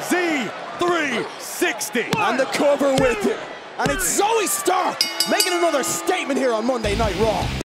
Z360. And the cover with it. And it's Zoey Stark making another statement here on Monday Night Raw.